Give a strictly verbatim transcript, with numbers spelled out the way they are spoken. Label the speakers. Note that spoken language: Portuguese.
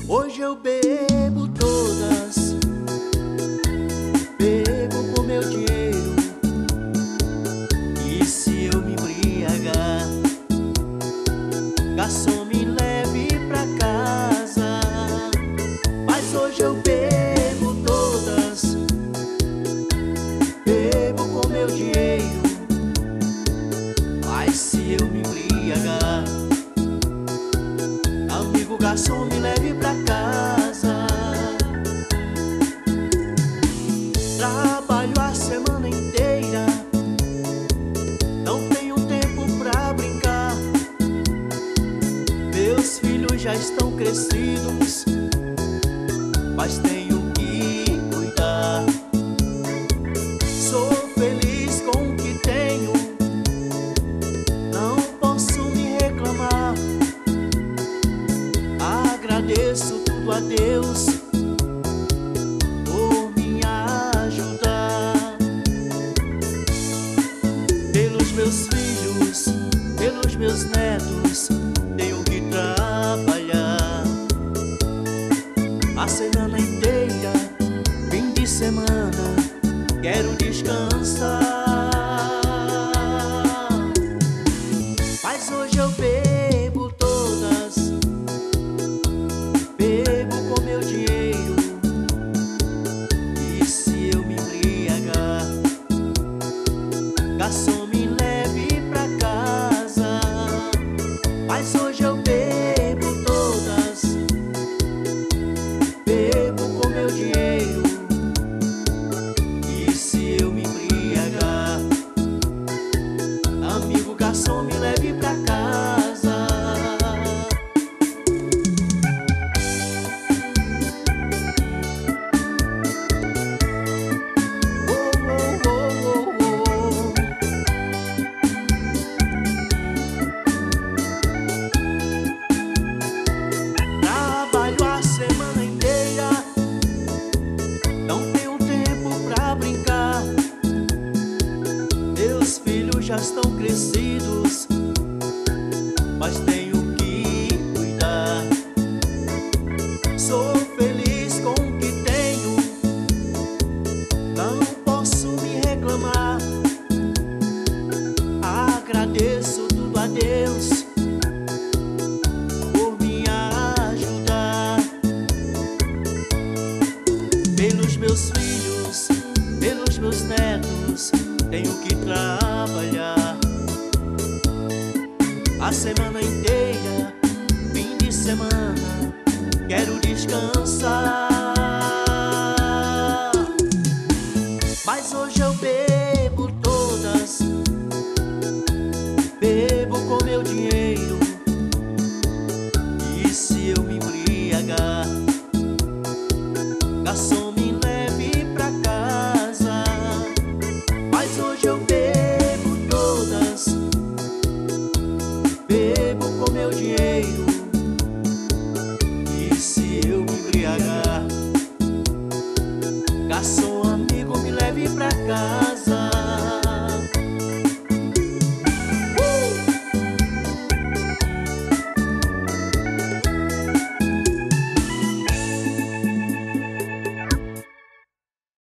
Speaker 1: Hoje eu bebo todas, bebo com meu dinheiro. E se eu me embriagar, garçom, me leve pra casa. Mas hoje eu bebo todas, bebo com meu dinheiro. Mas se eu me embriagar, amigo garçom, me leve pra casa. Trabalho a semana inteira, não tenho tempo pra brincar. Meus filhos já estão crescidos, mas tenho que cuidar. Sou feliz com o que tenho, não posso me reclamar. Agradeço tudo a Deus por me ajudar. Pelos meus filhos, pelos meus netos, tenho que trabalhar a semana inteira. Fim de semana, quero descansar. Mas hoje eu bebo todas, bebo com meu dinheiro. E se eu me embriagar, garçom, me leve pra casa. Mas hoje eu bebo todas, bebo com meu dinheiro. E se eu me embriagar, amigo garçom, me leve pra casa. Trabalho a semana inteira, não tenho tempo pra brincar. Meus filhos já estão crescidos, mas tenho que cuidar. Sou feliz com o que tenho, não posso me reclamar. Agradeço tudo a Deus por me ajudar. Pelos meus filhos, pelos meus netos, tenho que trabalhar a semana inteira. Fim de semana, quero descansar. Mas hoje eu bebo todas, bebo com meu dinheiro.